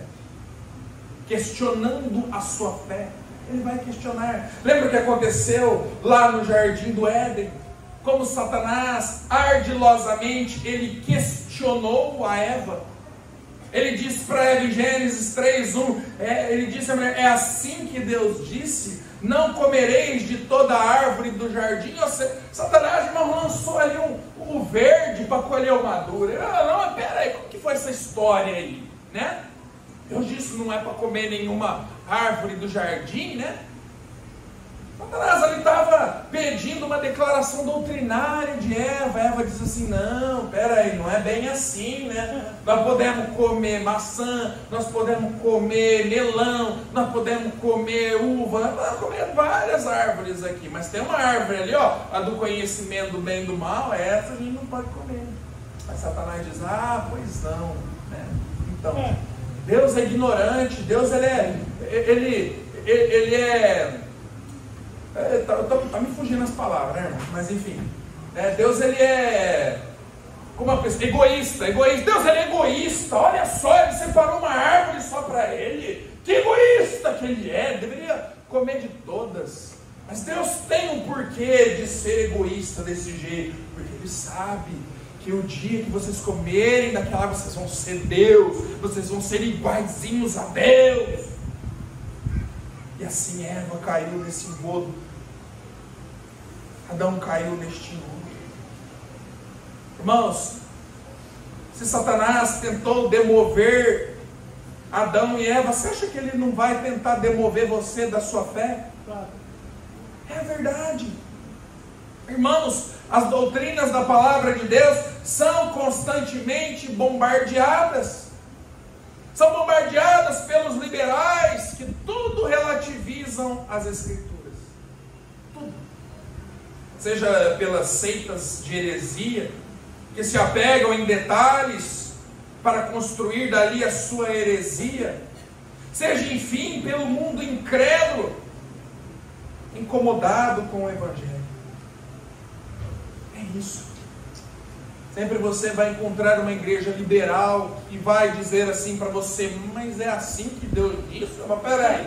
Questionando a sua fé, ele vai questionar. Lembra o que aconteceu lá no jardim do Éden? Como Satanás, ardilosamente, ele questionou a Eva. Ele disse para Eva em Gênesis 3:1, ele disse a mulher: é assim que Deus disse, não comereis de toda a árvore do jardim. Ou seja, Satanás, irmão, lançou ali o verde para colher o maduro. Não, pera aí, como que foi essa história aí, né? Deus disse que não é para comer nenhuma árvore do jardim, né? Satanás ali estava pedindo uma declaração doutrinária de Eva. Eva disse assim: não, peraí, não é bem assim, né? Nós podemos comer maçã, nós podemos comer melão, nós podemos comer uva, nós podemos comer várias árvores aqui, mas tem uma árvore ali, ó, a do conhecimento do bem e do mal, essa a gente não pode comer. Mas Satanás diz: ah, pois não, né? Então, Deus é ignorante, Deus ele tá me fugindo as palavras, né, irmão? Mas enfim, Deus ele é como uma pessoa egoísta. Deus ele é egoísta. Olha só, ele separou uma árvore só para ele. Que egoísta que ele é, deveria comer de todas. Mas Deus tem um porquê de ser egoísta desse jeito, porque ele sabe que o dia que vocês comerem daquela árvore, vocês vão ser Deus, vocês vão ser iguaizinhos a Deus. E assim Eva caiu nesse engodo, Adão caiu neste engodo. Irmãos, se Satanás tentou demover Adão e Eva, você acha que ele não vai tentar demover você da sua fé? Claro. É verdade. Irmãos, as doutrinas da palavra de Deus são constantemente bombardeadas. São bombardeadas pelos liberais que tudo relativizam as Escrituras. Tudo. Seja pelas seitas de heresia, que se apegam em detalhes para construir dali a sua heresia. Seja, enfim, pelo mundo incrédulo, incomodado com o Evangelho. É isso. Sempre você vai encontrar uma igreja liberal que vai dizer assim para você: mas é assim que Deus disse? Mas peraí,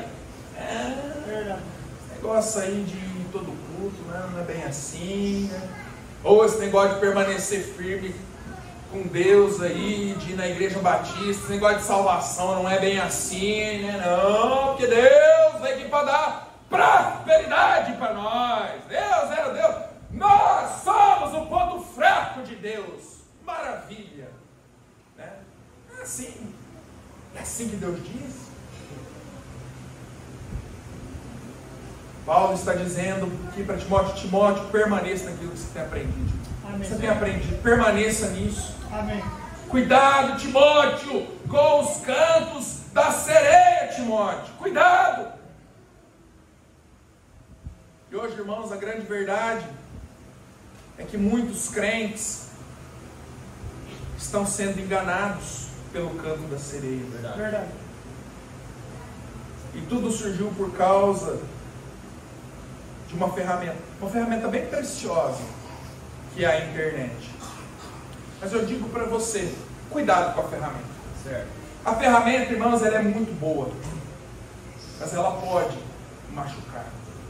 esse negócio aí de ir em todo culto, né? Não é bem assim, né? Ou esse negócio de permanecer firme com Deus aí, de ir na igreja batista, esse negócio de salvação não é bem assim, né? Não, porque Deus veio aqui para dar prosperidade para nós. Deus era Deus. Nós somos o ponto fraco de Deus. Maravilha, né? É assim. É assim que Deus diz. Paulo está dizendo aqui para Timóteo, permaneça naquilo que você tem aprendido. Amém. Você tem aprendido, permaneça nisso. Amém. Cuidado, Timóteo, com os cantos da sereia, Timóteo. Cuidado. E hoje, irmãos, a grande verdade é que muitos crentes estão sendo enganados pelo canto da sereia. Verdade. E tudo surgiu por causa de uma ferramenta bem preciosa, que é a internet. Mas eu digo para você, cuidado com a ferramenta. Certo. A ferramenta, irmãos, ela é muito boa, mas ela pode machucar.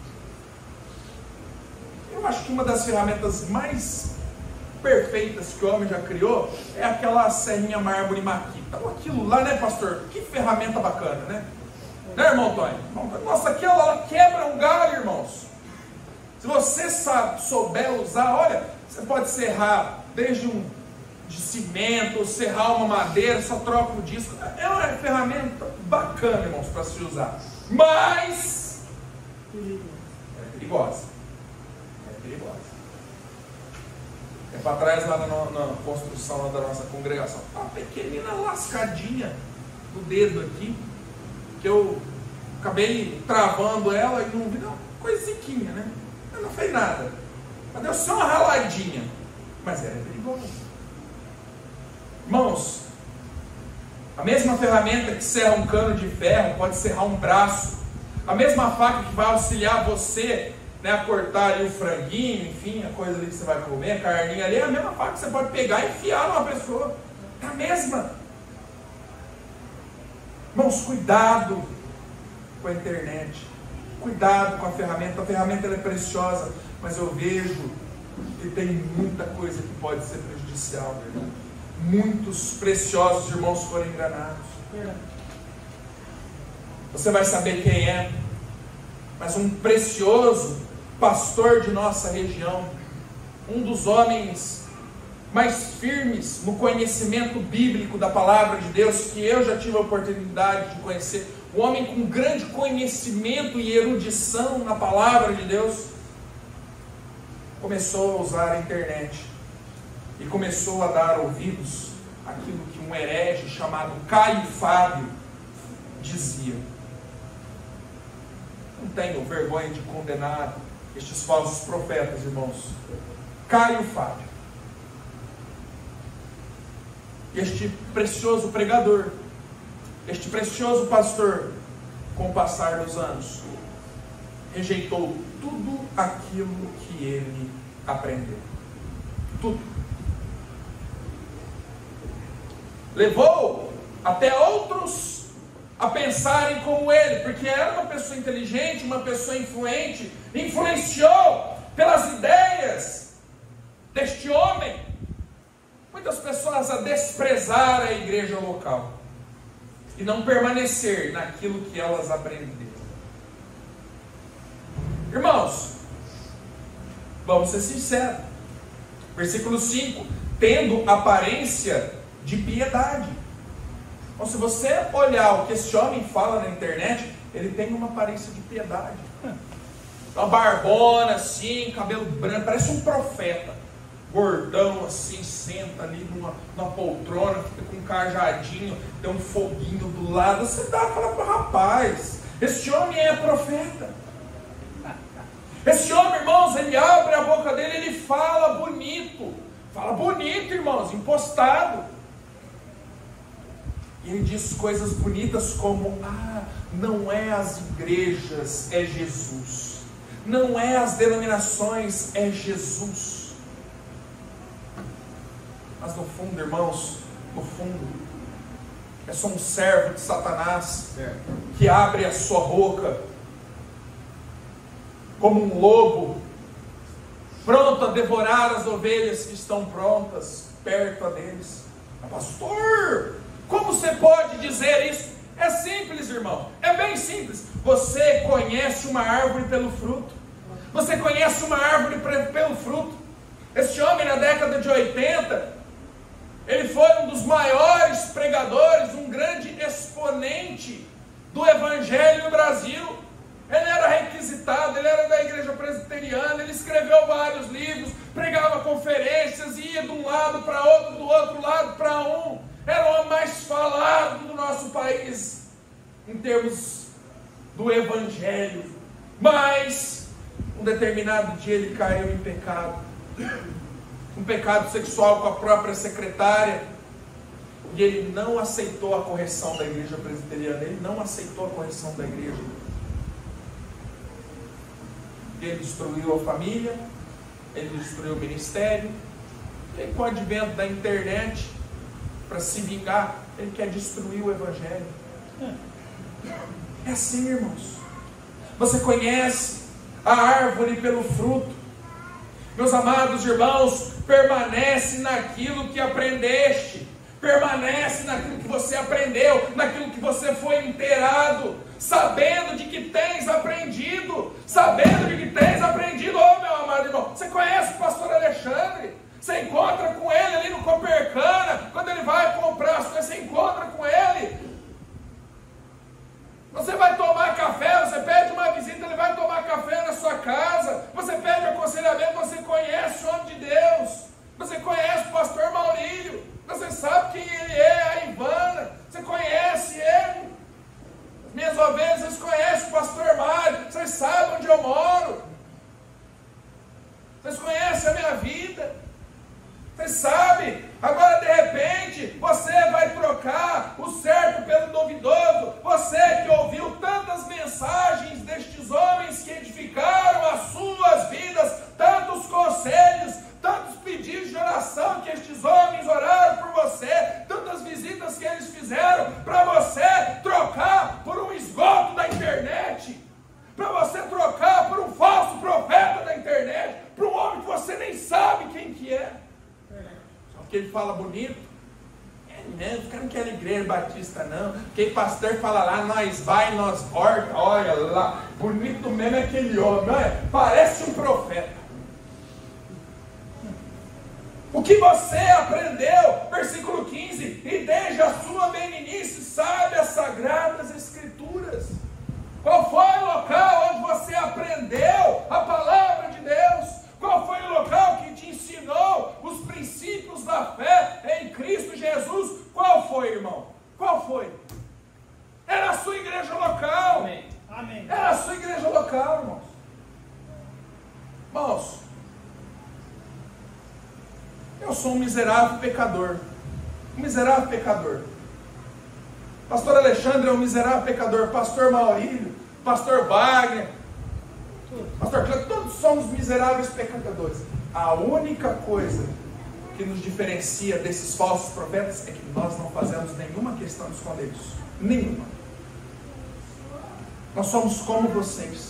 Eu acho que uma das ferramentas mais perfeitas que o homem já criou é aquela serrinha mármore maquita. Aquilo lá, né, pastor? Que ferramenta bacana, né? Né, irmão Tony? Nossa, aquela ela quebra um galho, irmãos. Se você souber usar, olha, você pode serrar desde de cimento, serrar uma madeira, só troca o disco. É uma ferramenta bacana, irmãos, para se usar. Mas é perigosa. Para trás, lá na construção lá da nossa congregação, uma pequenina lascadinha no dedo aqui, que eu acabei travando ela e não vi, não, coisiquinha, né? Não fez nada, mas deu só uma raladinha, mas era perigosa. Irmãos, a mesma ferramenta que serra um cano de ferro pode serrar um braço, a mesma faca que vai auxiliar você, né, a cortar ali o franguinho, enfim, a coisa ali que você vai comer, a carninha ali, é a mesma faca que você pode pegar e enfiar numa pessoa. É a mesma. Irmãos, cuidado com a internet. Cuidado com a ferramenta ela é preciosa, mas eu vejo que tem muita coisa que pode ser prejudicial, verdade? Muitos preciosos irmãos foram enganados. Você vai saber quem é, mas um precioso pastor de nossa região, um dos homens mais firmes no conhecimento bíblico da palavra de Deus, que eu já tive a oportunidade de conhecer, um homem com grande conhecimento e erudição na palavra de Deus, começou a usar a internet e começou a dar ouvidos àquilo que um herege chamado Caio Fábio dizia. Não tenho vergonha de condenar estes falsos profetas, irmãos. Caio Fábio, este precioso pregador, este precioso pastor, com o passar dos anos, rejeitou tudo aquilo que ele aprendeu. Tudo. Levou até outros a pensarem como ele, porque era uma pessoa inteligente, uma pessoa influente, influenciou pelas ideias deste homem, muitas pessoas a desprezar a igreja local e não permanecer naquilo que elas aprenderam. Irmãos, vamos ser sinceros. Versículo 5: tendo aparência de piedade. Então, se você olhar o que esse homem fala na internet, ele tem uma aparência de piedade. Uma barbona assim, cabelo branco, parece um profeta. Gordão assim, senta ali numa poltrona, fica com um cajadinho, tem um foguinho do lado. Você dá e fala, rapaz, esse homem é profeta. Esse homem, irmãos, ele abre a boca dele, ele fala bonito. Fala bonito, irmãos, impostado. E ele diz coisas bonitas como, não é as igrejas, é Jesus. Não é as denominações, é Jesus. Mas no fundo, irmãos, no fundo, é só um servo de Satanás que abre a sua boca como um lobo, pronto a devorar as ovelhas que estão prontas perto deles. Pastor, como você pode dizer isso? É simples, irmão, é bem simples. Você conhece uma árvore pelo fruto. Você conhece uma árvore pelo fruto. Este homem, na década de 80, ele foi um dos maiores pregadores, um grande exponente do evangelho no Brasil. Ele era requisitado, ele era da igreja presbiteriana, ele escreveu vários livros, pregava conferências, ia de um lado para outro, do outro lado para um. Era o homem mais falado do nosso país, em termos do evangelho. Mas, um determinado dia ele caiu em pecado. Um pecado sexual com a própria secretária. E ele não aceitou a correção da igreja presbiteriana. Ele não aceitou a correção da igreja. Ele destruiu a família, ele destruiu o ministério. E com o advento da internet, para se vingar, ele quer destruir o evangelho. É assim, irmãos. Você conhece a árvore pelo fruto. Meus amados irmãos, permanece naquilo que aprendeste. Permanece naquilo que você aprendeu, naquilo que você foi inteirado, sabendo de que tens aprendido. Sabendo de que tens aprendido. Oh, meu amado irmão, você conhece o pastor Alexandre? Você encontra com ele ali no Copercana, quando ele vai comprar as coisas, você encontra com ele. Você vai tomar café, você pede uma visita, ele vai tomar café na sua casa. Você pede aconselhamento, você conhece o homem de Deus. Você conhece o pastor Maurílio. Você sabe quem ele é, a Ivana. Você conhece ele. Minhas ovelhas, vocês conhecem o pastor Mário. Vocês sabem onde eu moro. Vocês conhecem a minha vida. Vocês sabem. Agora, de repente, você vai trocar o certo pelo duvidoso. Você que ouviu tantas mensagens destes homens que edificaram as suas vidas, tantos conselhos, tantos pedidos de oração que estes homens oraram por você, tantas visitas que eles fizeram para você trocar por um esgoto da internet, para você trocar por um falso profeta da internet, por um homem que você nem sabe quem que é. Só que ele fala bonito. Não, os caras não querem igreja batista não, porque pastor fala lá, nós vai, nós volta, olha lá, bonito mesmo é aquele homem, não é? Parece um profeta. O que você aprendeu, versículo 15, e desde a sua meninice sabe as sagradas escrituras. Qual foi o local onde você aprendeu a palavra de Deus? Qual foi o local que te ensinou os princípios da fé em Cristo Jesus? Qual foi, irmão? Qual foi? Era a sua igreja local. Amém. Amém. Era a sua igreja local, irmãos. Irmãos, eu sou um miserável pecador. Um miserável pecador. Pastor Alexandre é um miserável pecador. Pastor Maurílio, pastor Wagner, pastor Cleiton, todos somos miseráveis pecadores. A única coisa que nos diferencia desses falsos profetas é que nós não fazemos nenhuma questão de esconder isso. Nenhuma. Nós somos como vocês.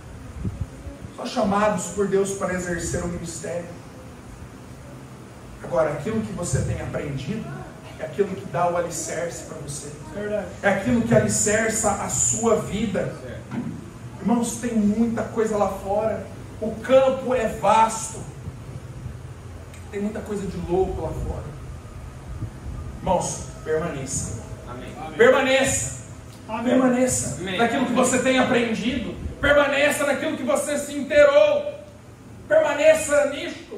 Só chamados por Deus para exercer o ministério. Agora, aquilo que você tem aprendido é aquilo que dá o alicerce para você. Verdade. É aquilo que alicerça a sua vida. Irmãos, tem muita coisa lá fora. O campo é vasto. Tem muita coisa de louco lá fora. Irmãos, permaneça. Amém. Permaneça. Amém. Permaneça Amém. naquilo que você tem aprendido. Permaneça naquilo que você se inteirou. Permaneça nisto.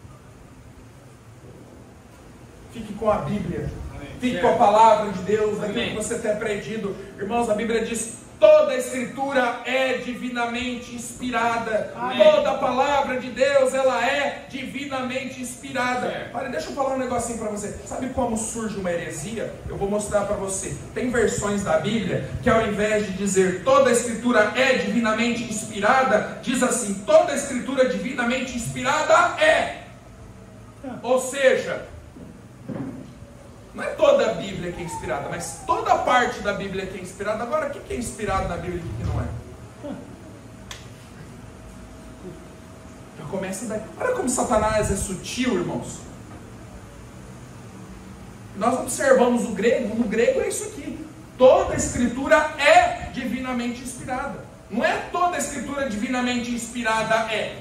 Fique com a Bíblia. Fique com a palavra de Deus, naquilo que você tem aprendido. Irmãos, a Bíblia diz: toda a Escritura é divinamente inspirada. Toda a palavra de Deus, ela é divinamente inspirada. Olha, deixa eu falar um negocinho para você. Sabe como surge uma heresia? Eu vou mostrar para você. Tem versões da Bíblia que, ao invés de dizer toda a Escritura é divinamente inspirada, diz assim: toda a Escritura divinamente inspirada é. Ou seja, não é toda a Bíblia que é inspirada, mas toda a parte da Bíblia que é inspirada. Agora, o que é inspirado na Bíblia e o que não é? Já começa daí. Olha como Satanás é sutil, irmãos. Nós observamos o grego. No grego é isso aqui: toda a Escritura é divinamente inspirada. Não é toda a Escritura divinamente inspirada é.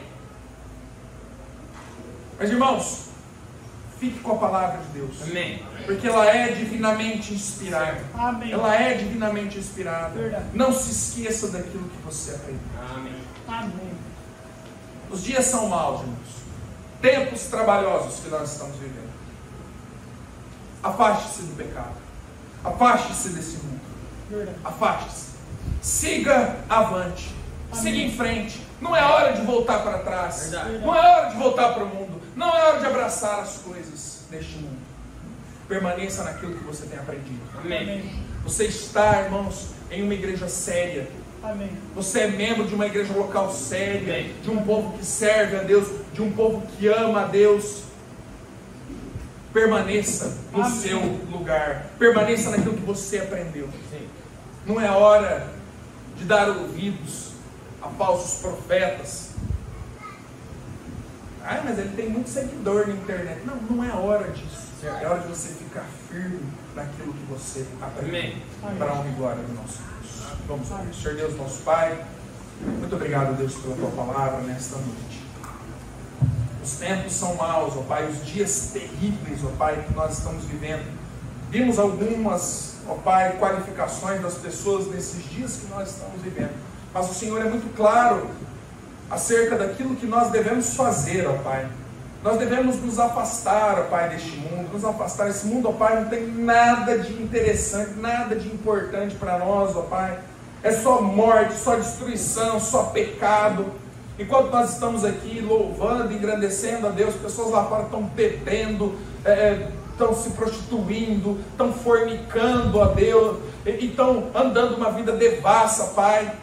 Mas, irmãos, fique com a palavra de Deus. Amém. Porque ela é divinamente inspirada. Amém. Ela é divinamente inspirada. Verdade. Não se esqueça daquilo que você aprendeu. Amém. Amém. Os dias são maus, irmãos. Tempos trabalhosos que nós estamos vivendo. Afaste-se do pecado. Afaste-se desse mundo. Verdade. Afaste-se. Siga avante. Amém. Siga em frente. Não é hora de voltar para trás. Verdade. Não é hora de voltar para o mundo. Não é hora de abraçar as coisas deste mundo. Permaneça naquilo que você tem aprendido. Amém. Você está, irmãos, em uma igreja séria. Amém. Você é membro de uma igreja local séria, Amém. de um povo que serve a Deus, de um povo que ama a Deus. Permaneça no Amém. seu lugar. Permaneça naquilo que você aprendeu. Sim. Não é hora de dar ouvidos a falsos profetas. Ah, mas ele tem muito seguidor na internet. Não, não é hora disso. É hora de você ficar firme naquilo que você aprendeu. Amém. Para a honra e glória do nosso Deus. Vamos orar. Senhor Deus, nosso Pai, muito obrigado, Deus, pela Tua palavra nesta noite. Os tempos são maus, ó Pai, os dias terríveis, ó Pai, que nós estamos vivendo. Vimos algumas, ó Pai, qualificações das pessoas nesses dias que nós estamos vivendo. Mas o Senhor é muito claro acerca daquilo que nós devemos fazer, ó Pai. Nós devemos nos afastar, ó Pai, deste mundo, nos afastar. Esse mundo, ó Pai, não tem nada de interessante, nada de importante para nós, ó Pai. É só morte, só destruição, só pecado. Enquanto nós estamos aqui louvando, engrandecendo a Deus, pessoas lá fora estão bebendo, estão se prostituindo, estão fornicando a Deus, e estão andando uma vida devassa, Pai.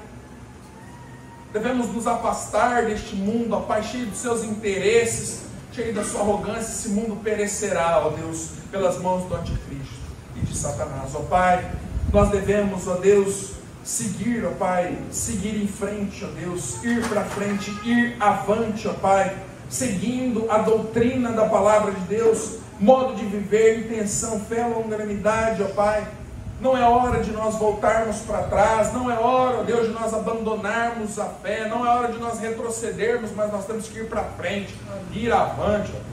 Devemos nos afastar deste mundo, ó Pai, cheio dos seus interesses, cheio da sua arrogância. Esse mundo perecerá, ó Deus, pelas mãos do anticristo e de Satanás. Ó Pai, nós devemos, ó Deus, seguir, ó Pai, seguir em frente, ó Deus, ir para frente, ir avante, ó Pai, seguindo a doutrina da palavra de Deus, modo de viver, intenção, fé, longanimidade, ó Pai. Não é hora de nós voltarmos para trás, não é hora, ó Deus, de nós abandonarmos a fé, não é hora de nós retrocedermos, mas nós temos que ir para frente, ir avante, ó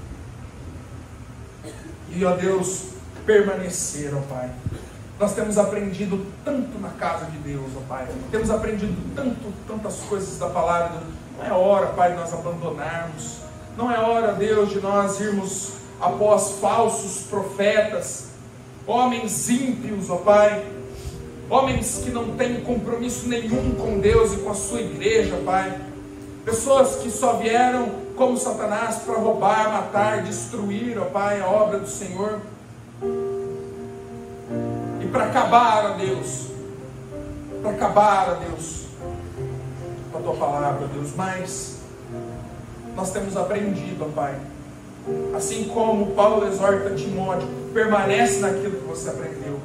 Deus. E, ó Deus, permanecer, ó Pai. Nós temos aprendido tanto na casa de Deus, ó Pai. Temos aprendido tantas coisas da palavra. Não é hora, Pai, de nós abandonarmos. Não é hora, Deus, de nós irmos após falsos profetas, homens ímpios, ó Pai. Homens que não têm compromisso nenhum com Deus e com a sua igreja, Pai. Pessoas que só vieram como Satanás para roubar, matar, destruir, ó Pai, a obra do Senhor. Para acabar, ó Deus, para acabar, ó Deus, com a Tua palavra, ó Deus. Mas nós temos aprendido, ó Pai, assim como Paulo exorta Timóteo, permanece naquilo que você aprendeu.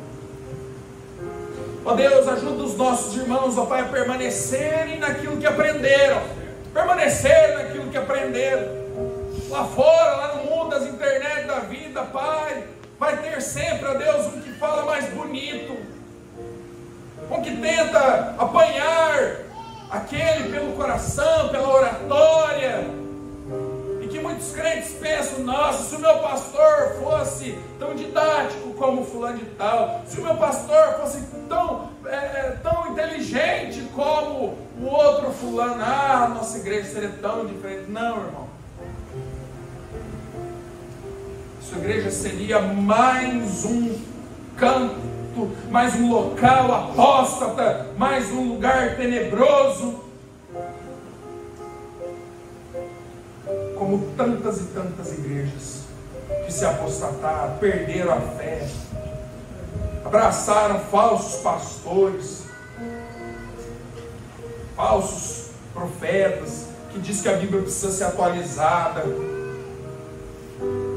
Ó Deus, ajuda os nossos irmãos, ó Pai, a permanecerem naquilo que aprenderam, permanecer naquilo que aprenderam. lá fora, lá no mundo das internet da vida, Pai, vai ter sempre, ó Deus, um que fala mais bonito, um que tenta apanhar aquele pelo coração, pela oratória, e que muitos crentes pensam: nossa, se o meu pastor fosse tão didático como fulano de tal, se o meu pastor fosse tão inteligente como o outro fulano, a nossa igreja seria tão diferente. Não, irmão, sua igreja seria mais um canto, mais um local apóstata, mais um lugar tenebroso, como tantas e tantas igrejas que se apostataram, perderam a fé, abraçaram falsos pastores, falsos profetas, que diz que a Bíblia precisa ser atualizada.